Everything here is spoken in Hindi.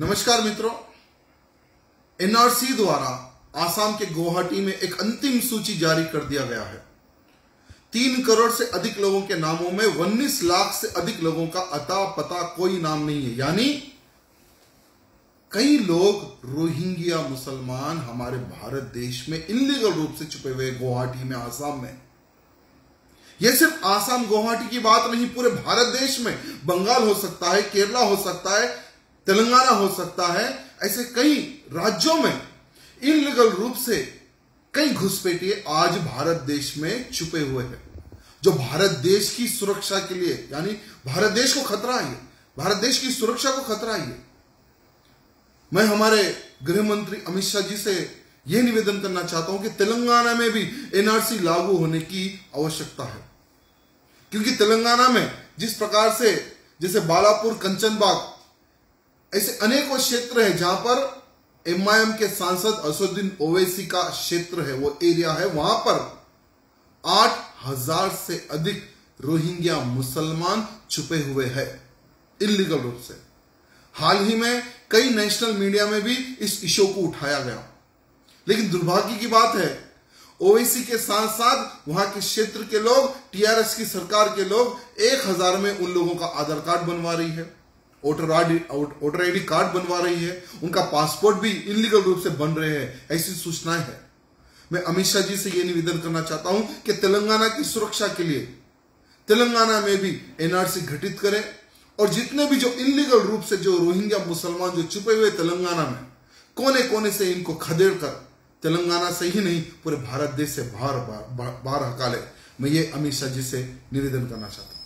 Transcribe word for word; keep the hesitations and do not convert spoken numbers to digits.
नमस्कार मित्रों, एनआरसी द्वारा आसाम के गुवाहाटी में एक अंतिम सूची जारी कर दिया गया है। तीन करोड़ से अधिक लोगों के नामों में उन्नीस लाख से अधिक लोगों का अता पता कोई नाम नहीं है। यानी कई लोग रोहिंग्या मुसलमान हमारे भारत देश में इल्लीगल रूप से छुपे हुए गुवाहाटी में, आसाम में। यह सिर्फ आसाम गुवाहाटी की बात नहीं, पूरे भारत देश में बंगाल हो सकता है, केरला हो सकता है, तेलंगाना हो सकता है। ऐसे कई राज्यों में इल्लीगल रूप से कई घुसपैठिए आज भारत देश में छुपे हुए हैं, जो भारत देश की सुरक्षा के लिए, यानी भारत देश को खतरा है, भारत देश की सुरक्षा को खतरा है। मैं हमारे गृह मंत्री अमित शाह जी से यह निवेदन करना चाहता हूं कि तेलंगाना में भी एनआरसी लागू होने की आवश्यकता है, क्योंकि तेलंगाना में जिस प्रकार से, जैसे बालापुर, कंचनबाग, ऐसे अनेकों क्षेत्र है जहां पर एमआईएम के सांसद असदुद्दीन ओवैसी का क्षेत्र है, वो एरिया है, वहां पर आठ हजार से अधिक रोहिंग्या मुसलमान छुपे हुए हैं इल्लीगल रूप से। हाल ही में कई नेशनल मीडिया में भी इस इशू को उठाया गया, लेकिन दुर्भाग्य की बात है ओवैसी के साथ साथ वहां के क्षेत्र के लोग, टीआरएस की सरकार के लोग एक हजार में उन लोगों का आधार कार्ड बनवा रही है, voter ID voter ID card बनवा रही है, उनका पासपोर्ट भी इल्लीगल रूप से बन रहे हैं, ऐसी सूचनाएं हैं। मैं अमित शाह जी से यह निवेदन करना चाहता हूं कि तेलंगाना की सुरक्षा के लिए तेलंगाना में भी एनआरसी गठित करें, और जितने भी जो इल्लीगल रूप से जो रोहिंग्या मुसलमान जो छुपे हुए तेलंगाना में, कोने कोने से इनको खदेड़ कर तेलंगाना से ही नहीं पूरे भारत देश से बाहर बाहर हका ले। मैं ये अमित शाह जी से निवेदन करना चाहता हूं।